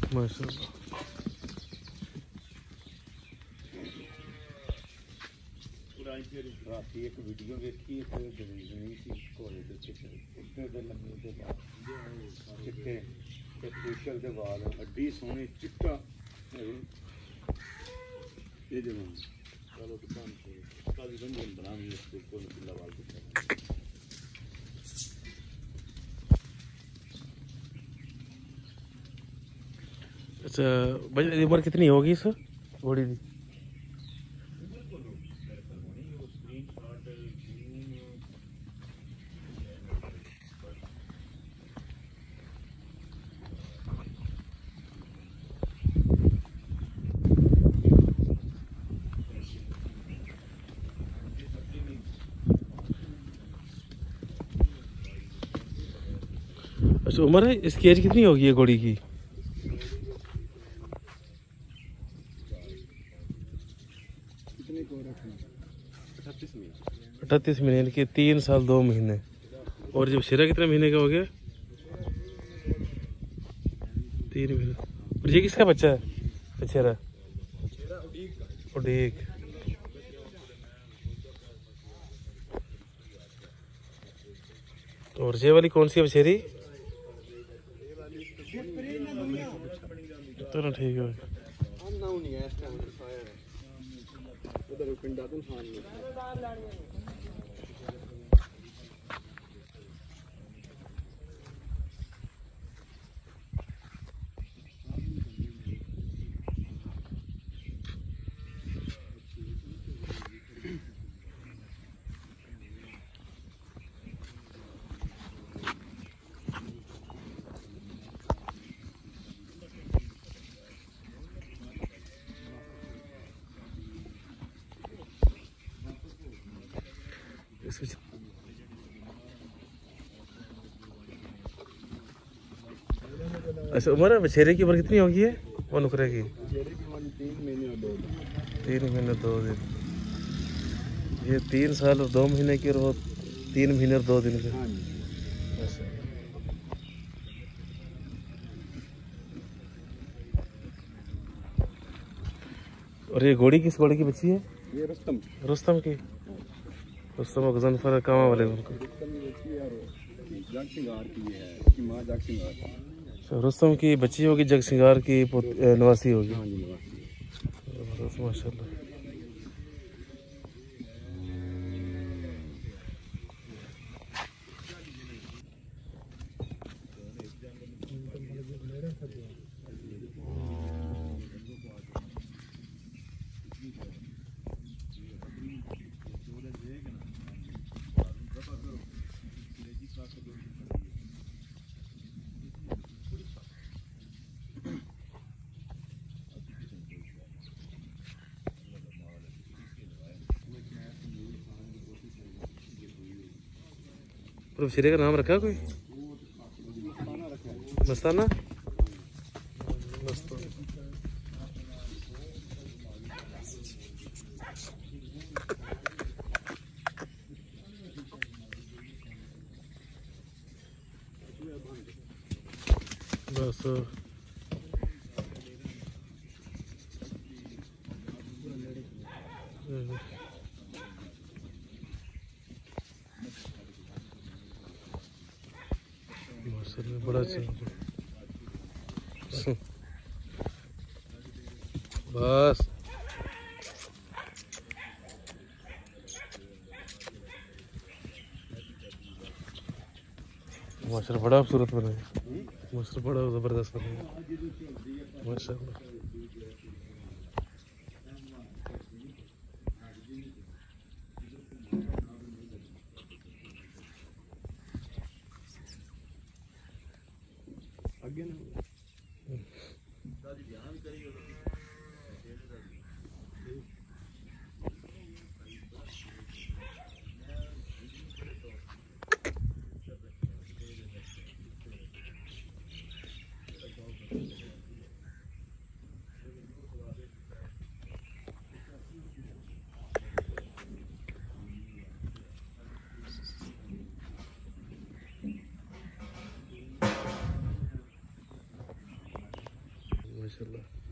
माशाल्लाह। रात एक वीडियो देखी जमीन सी घोड़े के चिट्टे दे लम्बे दे बाल चिट्टे ते फेशियल दे बाल अड्डी सोहने चिट्टा ये जमीन चलो दुकान से काली रंगन बनानी इसको कोई पिल्ला बाल दिखा। अच्छा भाई उम्र कितनी होगी इस घोड़ी की? अच्छा उम्र है इसकी एज कितनी होगी है घोड़ी की? 38 महीने की, 3 साल 2 महीने। और जब शेरा कितने महीने का हो गया? 3 महीने। और ये किसका बच्चा है? शेरा उडीक। और ये वाली कौन सी है बछेरी? तो ठीक है। अच्छा उम्र है बछेरे की उम्र कितनी होगी है वो नुकरे की? 3 महीने 2 दिन। ये 3 साल और 2 महीने की और वो 3 महीने और 2 दिन के। और ये घोड़ी किस घोड़ी की बच्ची है? ये रुस्तम। रुस्तम की? रुस्तम और गजनफर कामा वाले उनको। जागसिंगार की है, इसकी माँ जागसिंगार। रुस्तम की बच्ची होगी, जगसिंगार की नवासी होगी। हाँ जी नवासी। माशाल्लाह। शेरे का नाम रखा कोई? मस्ताना। बस बड़ा अच्छा। बस माशाल्लाह बड़ा खूबसूरत बना है। माशाल्लाह बड़ा ज़बरदस्त बना है माशाल्लाह। माशाल्लाह।